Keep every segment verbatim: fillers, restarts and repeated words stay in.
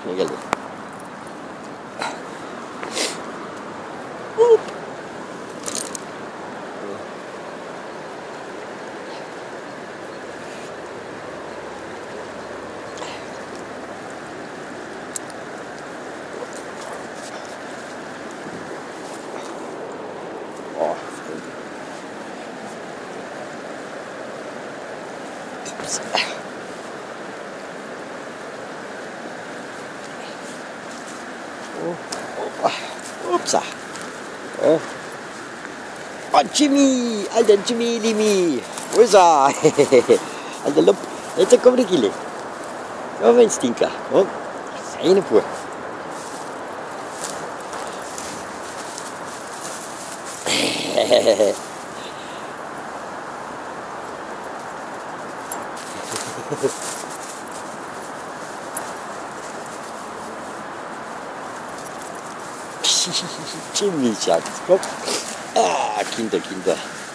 Regale. Oh, Ups. Oh, upsa. Oh. Oh, Jimmy! Alter Jimmy Limi! Wo ist er? Alter Lupp, jetzt kommt der Gille. Ja, mein Stinker. Oh, feine Pur. Jimmy, Schatz, komm. Ah, Kinder, Kinder.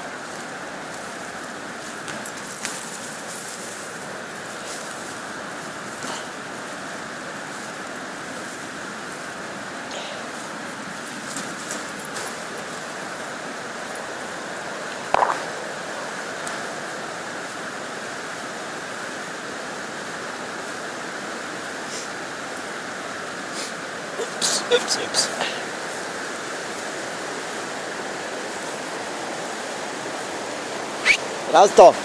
Ups, ups, ups. Raus da! Ah,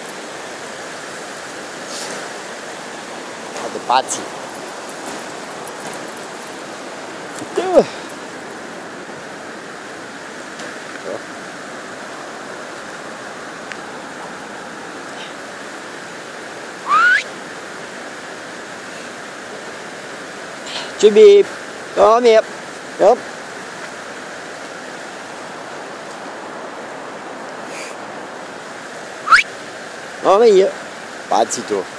der Bazi. Du! Ja. Jimmy! Komm her! Ja. Komm hier! Bazi, du!